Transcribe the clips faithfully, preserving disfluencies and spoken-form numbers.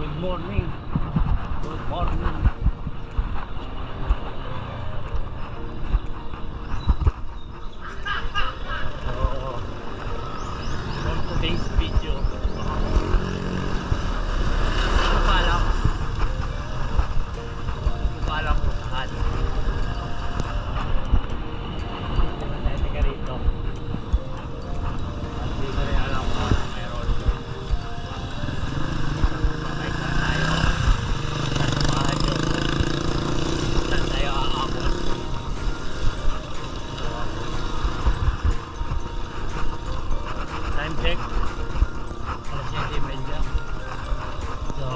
Good morning. Good morning. So, for today's video, ito pa lang. Ito pa lang kung saan. Hindi ka rito. At hindi ko rin alam kung ano meron. Check alas siyete media. So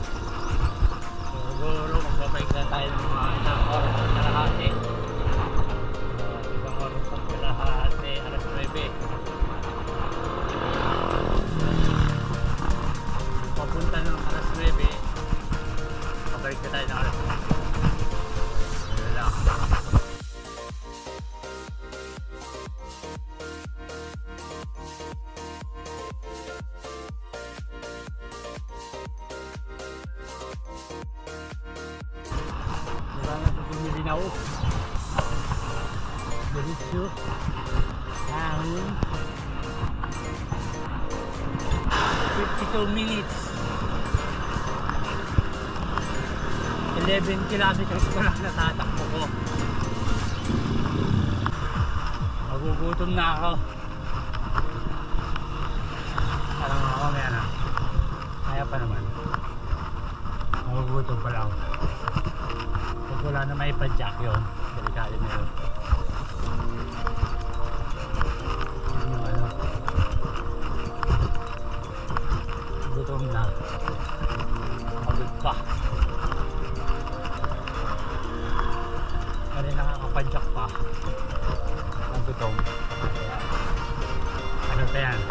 siguro magbabalik na tayo ng mga isang oras at kalahati. So isang oras at kalahati, alas nuwebe. Papunta ng alas nuwebe, pabalik na tayo ng alas nuwebe. Yun lang. Bumilinaw diretso ang fifty-two minutes, eleven kilometers pa lang natatakbo ko. Magugutom na ako. Parang ako kaya na kaya pa naman, magugutom pa lang. Wala na may padjak yun, delikado na yun. Ano ano, gutom na, pagod pa, kasi nakakapadjak pa, nagutom. Kaya ano pa yan.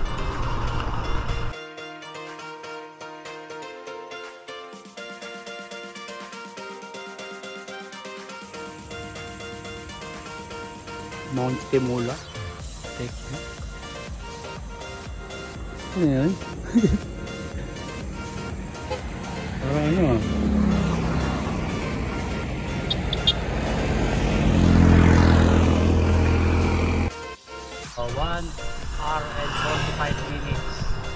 Mount Temula. Take na. Ano yan? Parang ano ah. So one hour and forty-five minutes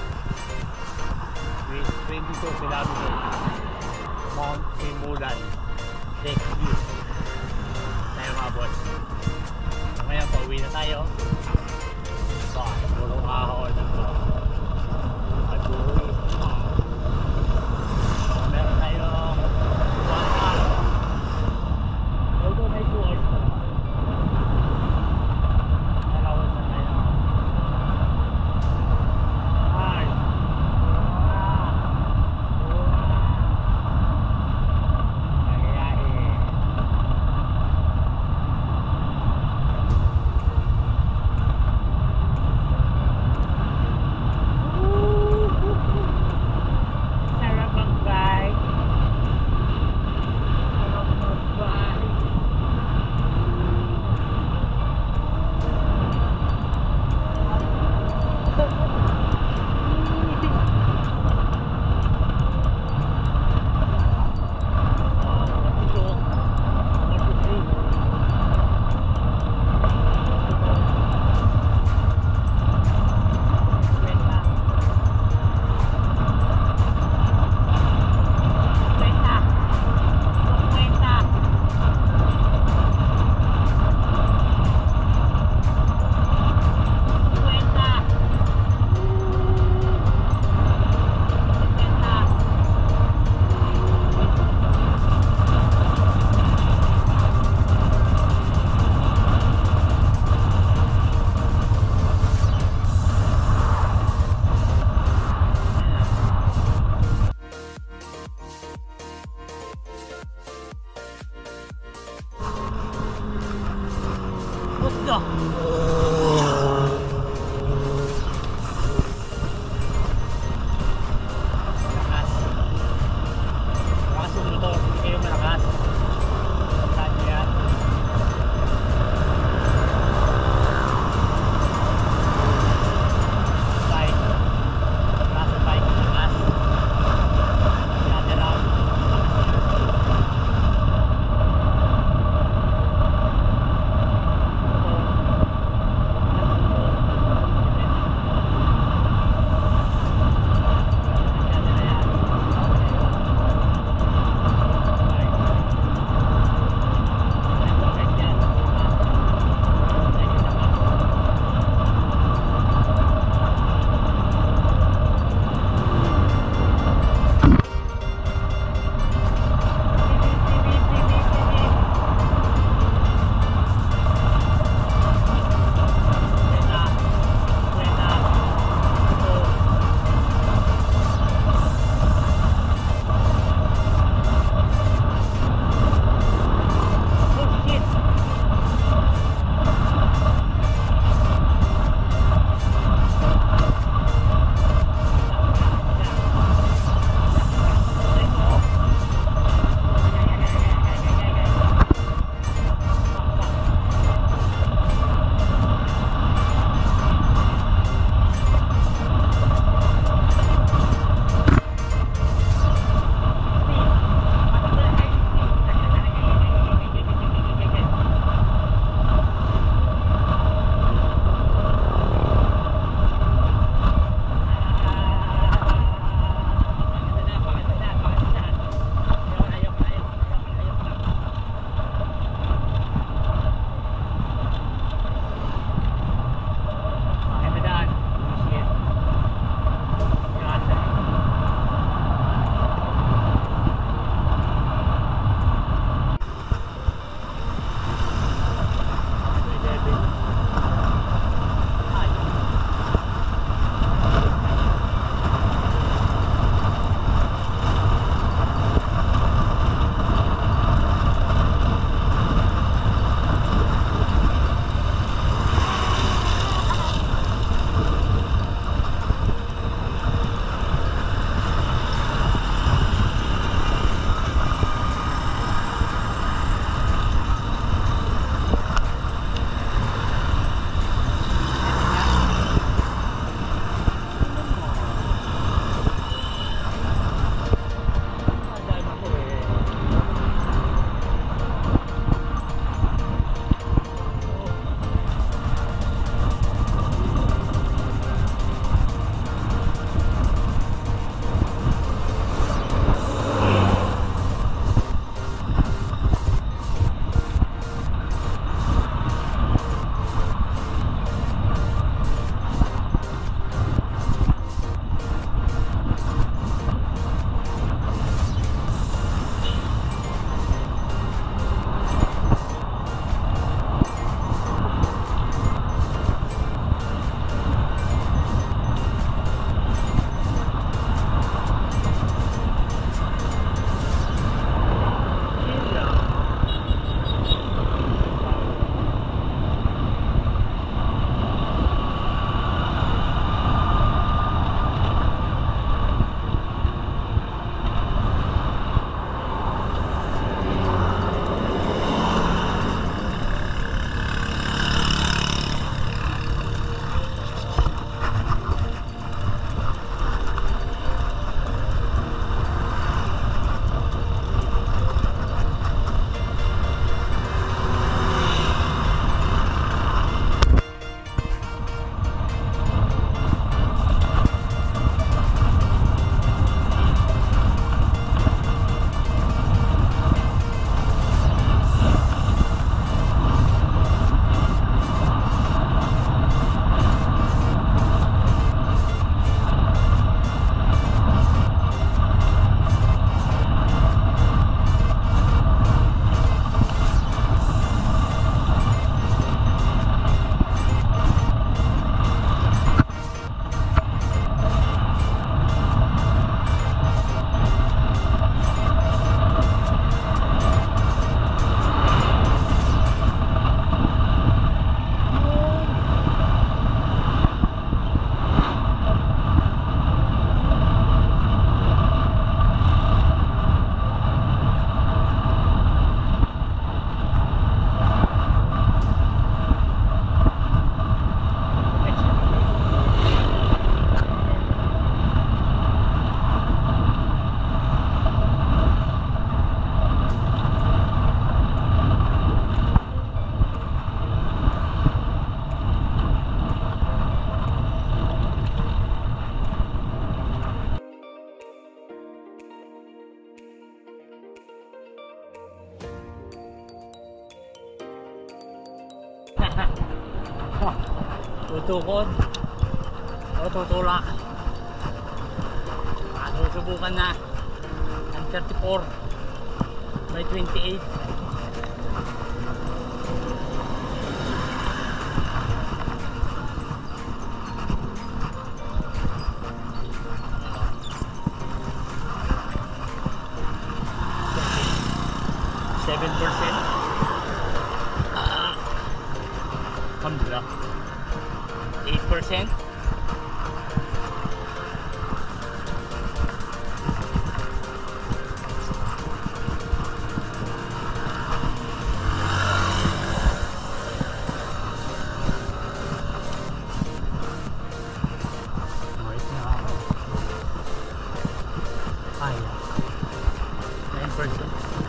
with twenty-two kilometers. Mount Temulan. Take view. Tayo mabot. Ngayon, pauwi na tayo. So, pulong ahon na ito. At buwi. So, meron tayong one hour. Although may two hours pa naman. Nalawan na tayo. Ay! tutukod o tutulak. Susubukan na ang thirty-four by twenty-eight. seven percent. Alhamdulillah. eight percent. nine percent.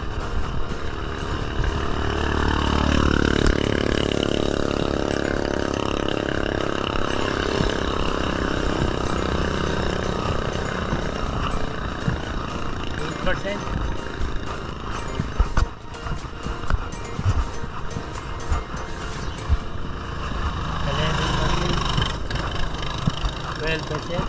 Percent. eleven percent. twelve percent.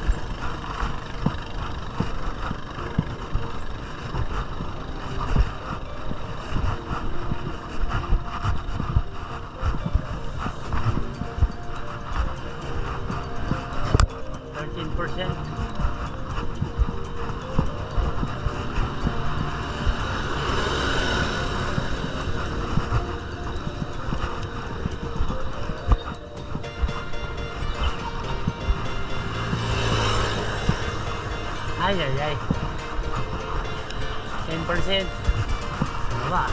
thirteen percent. Ay, ay, ay. ten percent. Ano ba?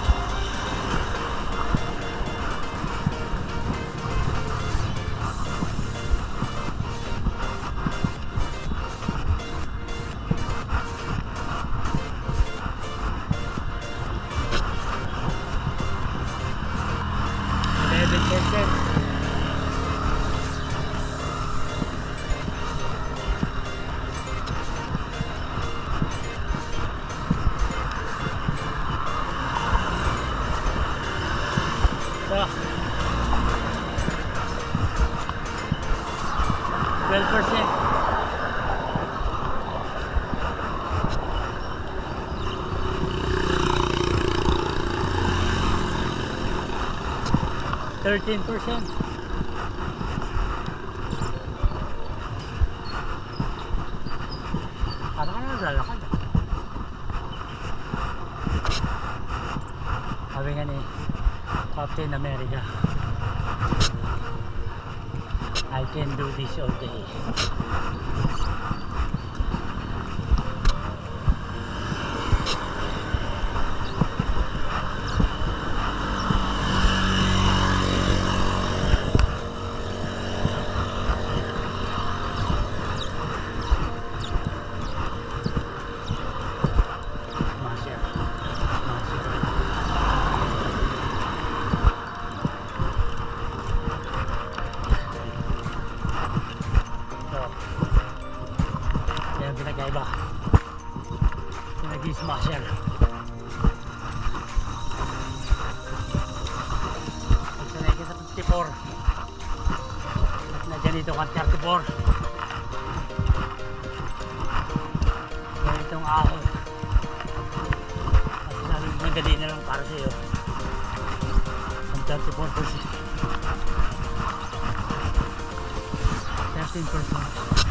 eleven percent. twelve percent. thirteen percent. Parang ka na naglalakad. Sabi nga ni Captain America, I can do this all day. Masya. Masya. Yan pinagkaiba. Pinag-i-smasher. Pag sanay ka sa fifty-four at na ganito ka thirty-four, ganitong ahon at saling madali na lang para sa iyo ang thirty-four percent. thirteen percent.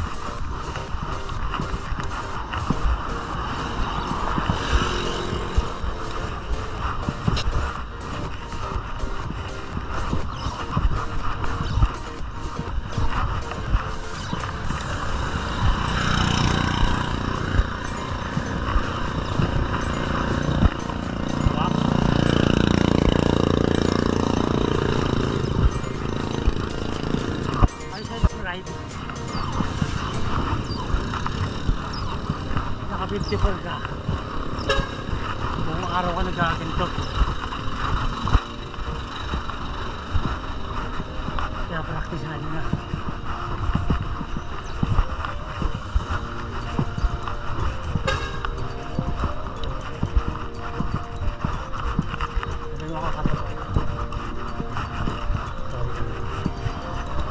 Naka fifty-four ka, buong araw ka nagkakinto, kaya practice na nyo na. Sabi mo kakatapos. Sorry.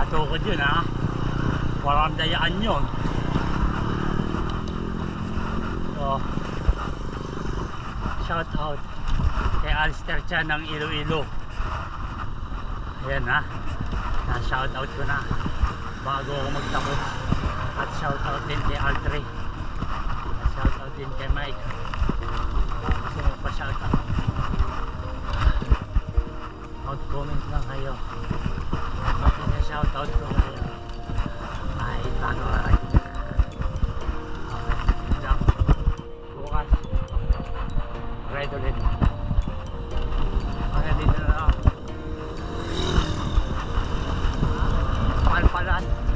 nakatukod yun ha. Walang dayaan yun. So, shout out kay Alister Chan ng Iloilo. Ayan ha, na shout out ko na bago ako magtapos. At shout out din kay Aldre, at shout out din kay Mike. Gusto mo pa shout out, out comment lang kayo. Bakit na shout out ko kayo ay bago ka rin. Okay, lang bukas ride ulit. Kaya dito na lang palpalan.